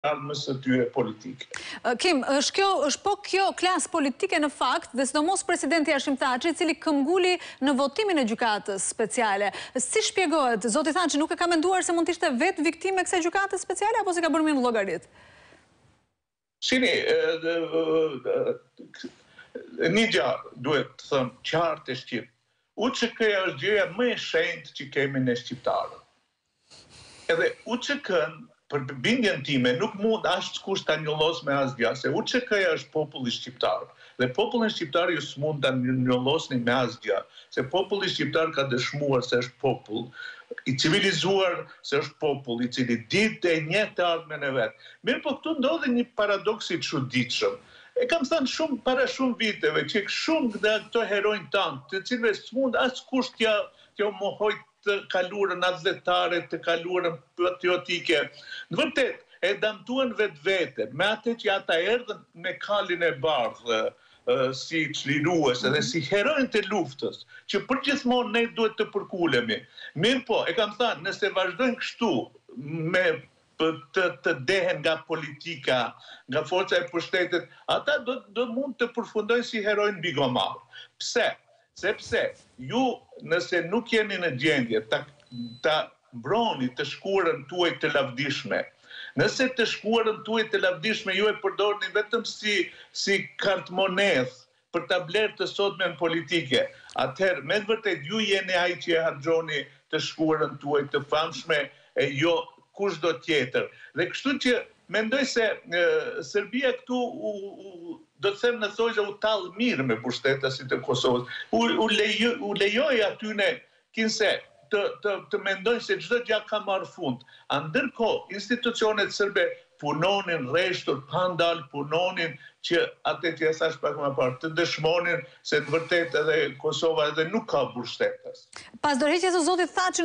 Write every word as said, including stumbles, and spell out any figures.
armës së tyre politike. Kim, është kjo, është po kjo klasë politike në fakt, dhe sidomos presidenti Hashim Thaçi, i cili këmbguli në votimin e gjykatës speciale. Si shpjegohet, zoti Thaçi nuk e ka menduar se mund të ishte vetë viktime kësaj gjykate speciale, apo se ka bërë mirë në llogarit? Shini, një gjë duhet të them qartë e shqip. U Ç K-ja është gjëja më e shenjtë që kemi ne shqiptarët. Edhe U Ç K-n, për bindjen time, nuk mund askush ta njollos me asgjë, se U Ç K-ja është populli shqiptar. Dhe popullin shqiptar ju s'mund ta njollosni me asgjë, se populli shqiptar ka dëshmuar se është popull i civilizuar, se është popull i cili ditë e njeh të ardhmen e vet. Mirë, po këtu ndodhi një paradoks i çuditshëm. E kam thënë shumë para shumë viteve që shumë nga këto heronj tanë, të cilëve s'mund askush t'ja t'ja mohoj të kalurën atletare, të kalurën patriotike. Në vërtet, e damtuan vetë vete, me atë që ata erdhën me kalin e bardhë, si çlirues edhe si heronj të luftës, që përgjithmonë ne duhet të përkulemi. Mirë po, e kam thënë, nëse vazhdojnë kështu me të, të dehen nga politika, nga forca e pushtetit, ata do, do mund të përfundojnë si heronj bigomar. Pse? Sepse ju, nëse nuk jeni në gjendje ta, ta mbroni të shkurën tuaj të lavdishme, nëse të shkurën tuaj të lavdishme ju e përdorni vetëm si, si kartmonedh për ta blerë të sotmen politike, atëherë, me të vërtet, ju jeni ai që e harxhoni të shkurën tuaj të famshme, e jo kushdo tjetër. Dhe kështu që mendoj se e, Serbia këtu u, u, do të them në thojë u tallë mirë me pushtetasit e Kosovës. U, u, lejo, u lejoj atyne kinse të, të, të mendojnë se çdo gjë ka marrë fund. A ndërkohë institucionet serbe punonin rreshtur, pandal punonin që atë që e thash pak më parë, të dëshmonin se në vërtet edhe Kosova edhe nuk ka pushtetas. Pas dorëheqjes së zotit Thaçi